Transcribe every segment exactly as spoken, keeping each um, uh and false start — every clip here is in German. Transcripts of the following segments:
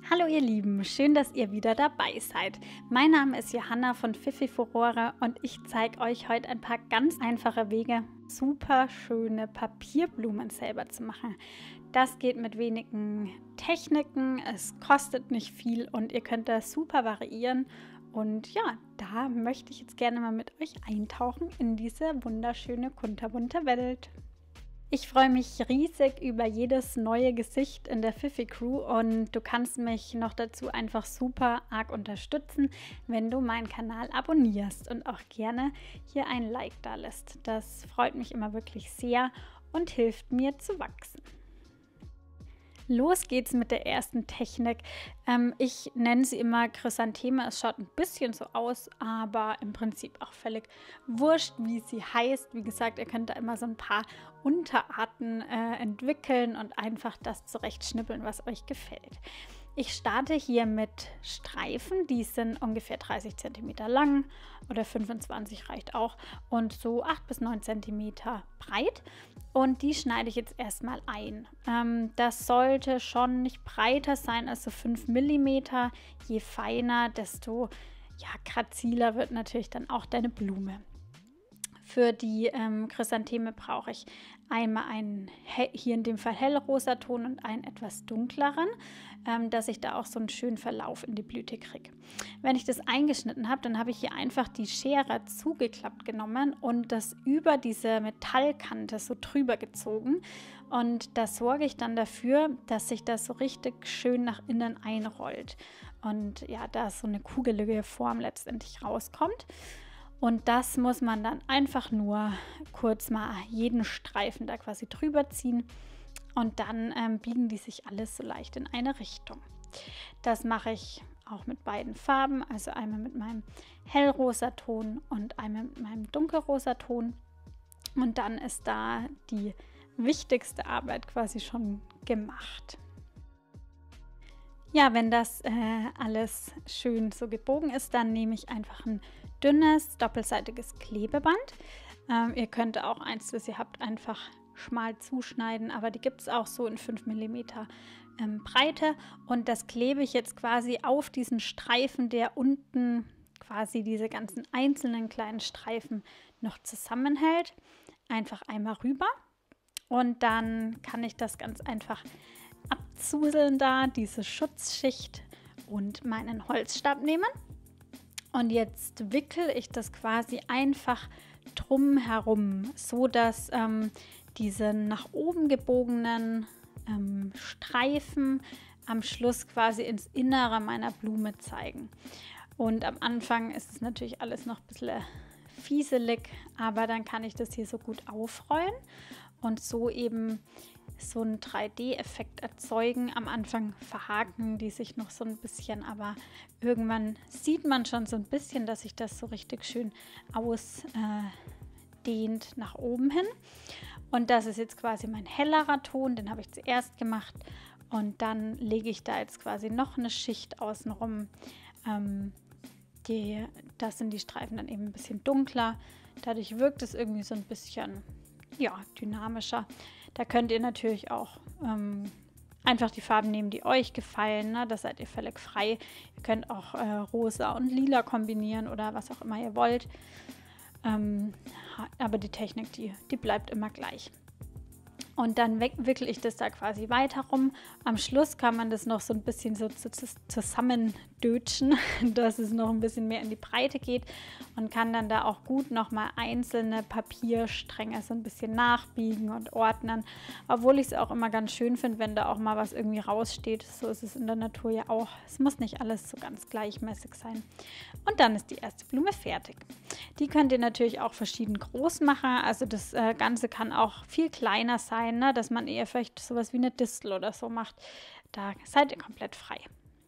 Hallo ihr Lieben, schön, dass ihr wieder dabei seid. Mein Name ist Johanna von Fifi Furore und ich zeige euch heute ein paar ganz einfache Wege, super schöne Papierblumen selber zu machen. Das geht mit wenigen Techniken, es kostet nicht viel und ihr könnt das super variieren. Und ja, da möchte ich jetzt gerne mal mit euch eintauchen in diese wunderschöne, kunterbunte Welt. Ich freue mich riesig über jedes neue Gesicht in der Fifi Crew und du kannst mich noch dazu einfach super arg unterstützen, wenn du meinen Kanal abonnierst und auch gerne hier ein Like da lässt. Das freut mich immer wirklich sehr und hilft mir zu wachsen. Los geht's mit der ersten Technik. Ähm, ich nenne sie immer Chrysantheme. Es schaut ein bisschen so aus, aber im Prinzip auch völlig wurscht, wie sie heißt. Wie gesagt, ihr könnt da immer so ein paar Unterarten äh, entwickeln und einfach das zurechtschnippeln, was euch gefällt. Ich starte hier mit Streifen, die sind ungefähr dreißig Zentimeter lang oder fünfundzwanzig reicht auch und so acht bis neun Zentimeter breit. Und die schneide ich jetzt erstmal ein. Ähm, das sollte schon nicht breiter sein als so fünf Millimeter. Je feiner, desto ja, graziler wird natürlich dann auch deine Blume. Für die ähm, Chrysantheme brauche ich einmal einen, hier in dem Fall hellrosa Ton und einen etwas dunkleren, ähm, dass ich da auch so einen schönen Verlauf in die Blüte kriege. Wenn ich das eingeschnitten habe, dann habe ich hier einfach die Schere zugeklappt genommen und das über diese Metallkante so drüber gezogen. Und da sorge ich dann dafür, dass sich das so richtig schön nach innen einrollt. Und ja, da so eine kugelige Form letztendlich rauskommt. Und das muss man dann einfach nur kurz mal jeden Streifen da quasi drüber ziehen und dann ähm, biegen die sich alles so leicht in eine Richtung. Das mache ich auch mit beiden Farben, also einmal mit meinem hellrosa Ton und einmal mit meinem dunkelrosa Ton. Und dann ist da die wichtigste Arbeit quasi schon gemacht. Ja, wenn das äh, alles schön so gebogen ist, dann nehme ich einfach ein dünnes, doppelseitiges Klebeband. Ähm, ihr könnt auch eins, das ihr habt, einfach schmal zuschneiden, aber die gibt es auch so in fünf Millimeter ähm, Breite. Und das klebe ich jetzt quasi auf diesen Streifen, der unten quasi diese ganzen einzelnen kleinen Streifen noch zusammenhält. Einfach einmal rüber und dann kann ich das ganz einfach abzuseln da, diese Schutzschicht und meinen Holzstab nehmen. Und jetzt wickel ich das quasi einfach drum herum, so dass ähm, diese nach oben gebogenen ähm, Streifen am Schluss quasi ins Innere meiner Blume zeigen. Und am Anfang ist es natürlich alles noch ein bisschen fieselig, aber dann kann ich das hier so gut aufrollen und so eben so einen drei D-Effekt erzeugen. Am Anfang verhaken die sich noch so ein bisschen, aber irgendwann sieht man schon so ein bisschen, dass sich das so richtig schön ausdehnt äh, nach oben hin. Und das ist jetzt quasi mein hellerer Ton, den habe ich zuerst gemacht. Und dann lege ich da jetzt quasi noch eine Schicht außenrum. Ähm, die, das sind die Streifen dann eben ein bisschen dunkler. Dadurch wirkt es irgendwie so ein bisschen ja, dynamischer. Da könnt ihr natürlich auch ähm, einfach die Farben nehmen, die euch gefallen. Ne? Da seid ihr völlig frei. Ihr könnt auch äh, rosa und lila kombinieren oder was auch immer ihr wollt. Ähm, aber die Technik, die, die bleibt immer gleich. Und dann wickel ich das da quasi weiter rum. Am Schluss kann man das noch so ein bisschen so zusammendötschen, dass es noch ein bisschen mehr in die Breite geht und kann dann da auch gut nochmal einzelne Papierstränge so ein bisschen nachbiegen und ordnen. Obwohl ich es auch immer ganz schön finde, wenn da auch mal was irgendwie raussteht. So ist es in der Natur ja auch. Es muss nicht alles so ganz gleichmäßig sein. Und dann ist die erste Blume fertig. Die könnt ihr natürlich auch verschieden groß machen. Also das äh, Ganze kann auch viel kleiner sein. Ne, dass man eher vielleicht sowas wie eine Distel oder so macht. Da seid ihr komplett frei.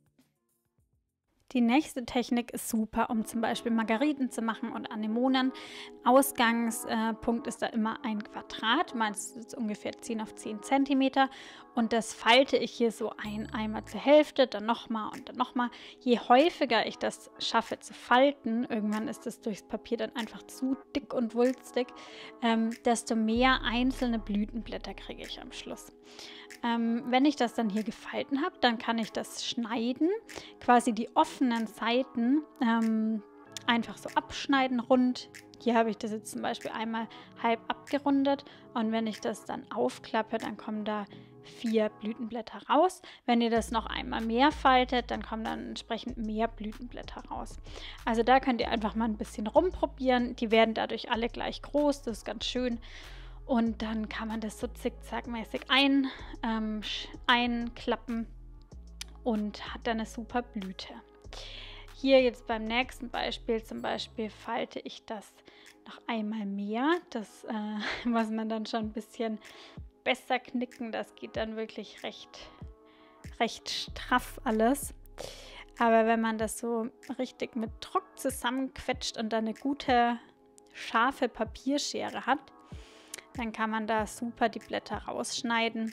Die nächste Technik ist super, um zum Beispiel Margeriten zu machen und Anemonen. Ausgangspunkt ist da immer ein Quadrat, meins ist ungefähr zehn auf zehn Zentimeter und das falte ich hier so ein, einmal zur Hälfte, dann nochmal und dann nochmal. Je häufiger ich das schaffe zu falten, irgendwann ist das durchs Papier dann einfach zu dick und wulstig, ähm, desto mehr einzelne Blütenblätter kriege ich am Schluss. Ähm, wenn ich das dann hier gefalten habe, dann kann ich das schneiden, quasi die offenen Seiten ähm, einfach so abschneiden rund. Hier habe ich das jetzt zum Beispiel einmal halb abgerundet und wenn ich das dann aufklappe, dann kommen da vier Blütenblätter raus. Wenn ihr das noch einmal mehr faltet, dann kommen dann entsprechend mehr Blütenblätter raus. Also da könnt ihr einfach mal ein bisschen rumprobieren. Die werden dadurch alle gleich groß, das ist ganz schön. Und dann kann man das so zickzackmäßig ein, ähm, einklappen und hat dann eine super Blüte. Hier jetzt beim nächsten Beispiel zum Beispiel falte ich das noch einmal mehr. Das äh, muss man dann schon ein bisschen besser knicken. Das geht dann wirklich recht, recht straff alles. Aber wenn man das so richtig mit Druck zusammenquetscht und dann eine gute, scharfe Papierschere hat, dann kann man da super die Blätter rausschneiden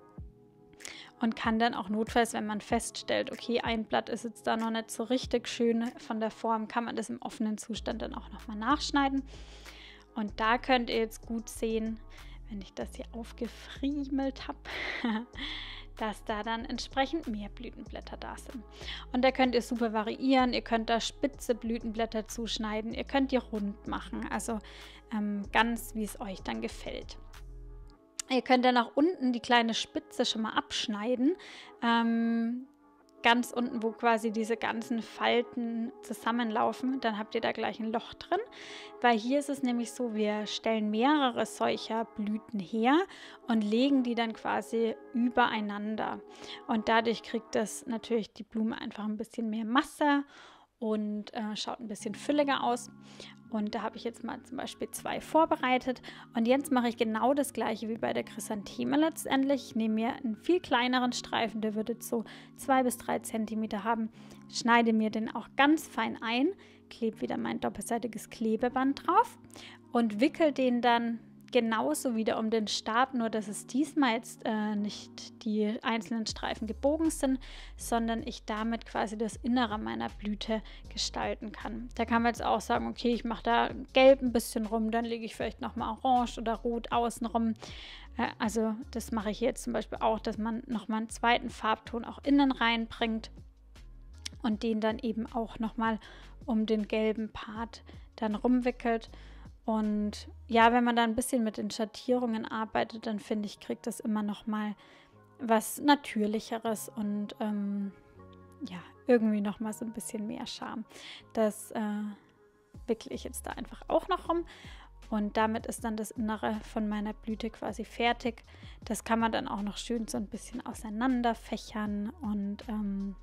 und kann dann auch notfalls, wenn man feststellt, okay, ein Blatt ist jetzt da noch nicht so richtig schön von der Form, kann man das im offenen Zustand dann auch nochmal nachschneiden. Und da könnt ihr jetzt gut sehen, wenn ich das hier aufgefriemelt habe, dass da dann entsprechend mehr Blütenblätter da sind. Und da könnt ihr super variieren. Ihr könnt da spitze Blütenblätter zuschneiden. Ihr könnt die rund machen. Also ähm, ganz, wie es euch dann gefällt. Ihr könnt dann auch unten die kleine Spitze schon mal abschneiden. Ähm, ganz unten, wo quasi diese ganzen Falten zusammenlaufen, dann habt ihr da gleich ein Loch drin, weil hier ist es nämlich so, wir stellen mehrere solcher Blüten her und legen die dann quasi übereinander und dadurch kriegt das natürlich die Blume einfach ein bisschen mehr Masse und äh, schaut ein bisschen fülliger aus. Und da habe ich jetzt mal zum Beispiel zwei vorbereitet. Und jetzt mache ich genau das gleiche wie bei der Chrysantheme letztendlich. Ich nehme mir einen viel kleineren Streifen, der würde jetzt so zwei bis drei Zentimeter haben. Schneide mir den auch ganz fein ein, klebe wieder mein doppelseitiges Klebeband drauf und wickel den dann genauso wieder um den Stab, nur dass es diesmal jetzt äh, nicht die einzelnen Streifen gebogen sind, sondern ich damit quasi das Innere meiner Blüte gestalten kann. Da kann man jetzt auch sagen, okay, ich mache da gelb ein bisschen rum, dann lege ich vielleicht nochmal orange oder rot außen rum. Äh, also das mache ich jetzt zum Beispiel auch, dass man nochmal einen zweiten Farbton auch innen reinbringt und den dann eben auch nochmal um den gelben Part dann rumwickelt. Und ja, wenn man da ein bisschen mit den Schattierungen arbeitet, dann finde ich, kriegt das immer noch mal was Natürlicheres und ähm, ja, irgendwie noch mal so ein bisschen mehr Charme. Das äh, wickle ich jetzt da einfach auch noch rum und damit ist dann das Innere von meiner Blüte quasi fertig. Das kann man dann auch noch schön so ein bisschen auseinander fächern und ähm,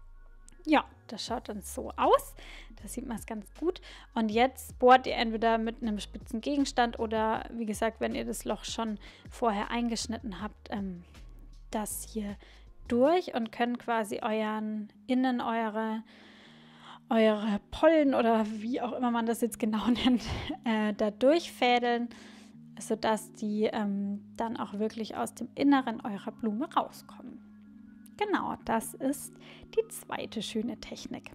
ja, das schaut dann so aus. Da sieht man es ganz gut. Und jetzt bohrt ihr entweder mit einem spitzen Gegenstand oder, wie gesagt, wenn ihr das Loch schon vorher eingeschnitten habt, ähm, das hier durch und könnt quasi euren Innen, eure, eure Pollen oder wie auch immer man das jetzt genau nennt, äh, da durchfädeln, sodass die ähm, dann auch wirklich aus dem Inneren eurer Blume rauskommen. Genau, das ist die zweite schöne Technik.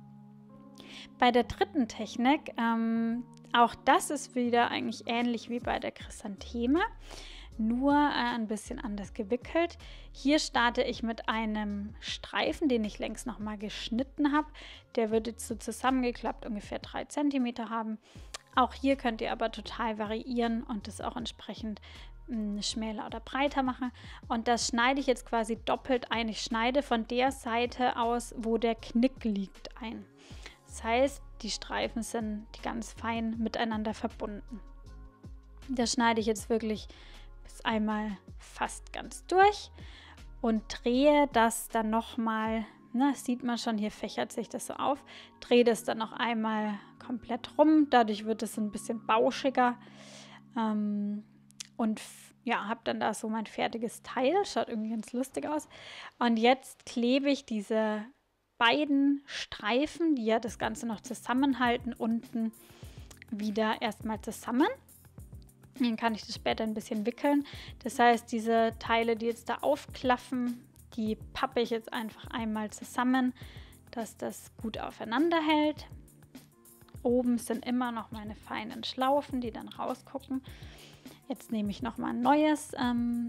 Bei der dritten Technik, ähm, auch das ist wieder eigentlich ähnlich wie bei der Chrysantheme, nur äh, ein bisschen anders gewickelt. Hier starte ich mit einem Streifen, den ich längs nochmal geschnitten habe. Der wird jetzt so zusammengeklappt ungefähr drei Zentimeter haben. Auch hier könnt ihr aber total variieren und das auch entsprechend schmäler oder breiter machen. Und das schneide ich jetzt quasi doppelt ein. Ich schneide von der Seite aus, wo der Knick liegt, ein. Das heißt, die Streifen sind die ganz fein miteinander verbunden. Das schneide ich jetzt wirklich bis einmal fast ganz durch und drehe das dann nochmal, ne, sieht man schon, hier fächert sich das so auf, drehe das dann noch einmal komplett rum. Dadurch wird es ein bisschen bauschiger. Ähm, Und ja, habe dann da so mein fertiges Teil. Schaut irgendwie ganz lustig aus. Und jetzt klebe ich diese beiden Streifen, die ja das Ganze noch zusammenhalten, unten wieder erstmal zusammen. Dann kann ich das später ein bisschen wickeln. Das heißt, diese Teile, die jetzt da aufklaffen, die pappe ich jetzt einfach einmal zusammen, dass das gut aufeinander hält. Oben sind immer noch meine feinen Schlaufen, die dann rausgucken. Jetzt nehme ich noch mal ein neues ähm,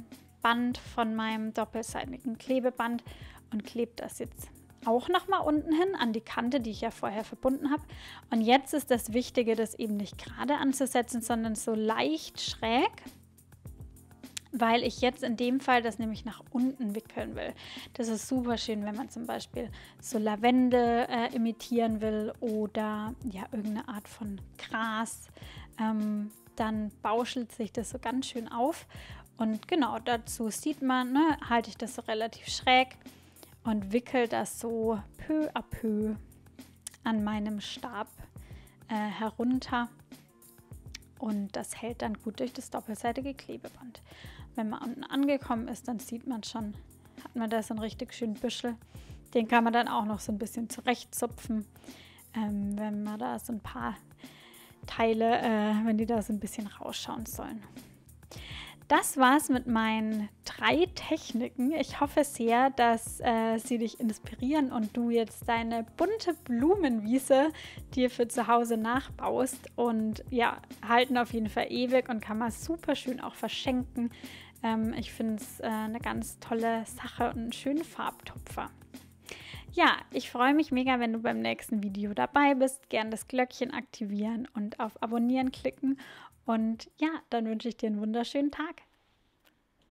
Band von meinem doppelseitigen Klebeband und klebe das jetzt auch nochmal unten hin an die Kante, die ich ja vorher verbunden habe. Und jetzt ist das Wichtige, das eben nicht gerade anzusetzen, sondern so leicht schräg, weil ich jetzt in dem Fall das nämlich nach unten wickeln will. Das ist super schön, wenn man zum Beispiel so Lavendel äh, imitieren will oder ja irgendeine Art von Gras. Ähm, dann bauschelt sich das so ganz schön auf. Und genau dazu sieht man, ne, halte ich das so relativ schräg und wickel das so peu à peu an meinem Stab äh, herunter. Und das hält dann gut durch das doppelseitige Klebeband. Wenn man unten angekommen ist, dann sieht man schon, hat man da so einen richtig schönen Büschel. Den kann man dann auch noch so ein bisschen zurechtzupfen, ähm, wenn man da so ein paar Teile, äh, wenn die da so ein bisschen rausschauen sollen. Das war's mit meinen drei Techniken. Ich hoffe sehr, dass äh, sie dich inspirieren und du jetzt deine bunte Blumenwiese dir für zu Hause nachbaust. Und ja, halten auf jeden Fall ewig und kann man super schön auch verschenken. Ähm, ich finde es äh, eine ganz tolle Sache und einen schönen Farbtupfer. Ja, ich freue mich mega, wenn du beim nächsten Video dabei bist. Gern das Glöckchen aktivieren und auf Abonnieren klicken. Und ja, dann wünsche ich dir einen wunderschönen Tag.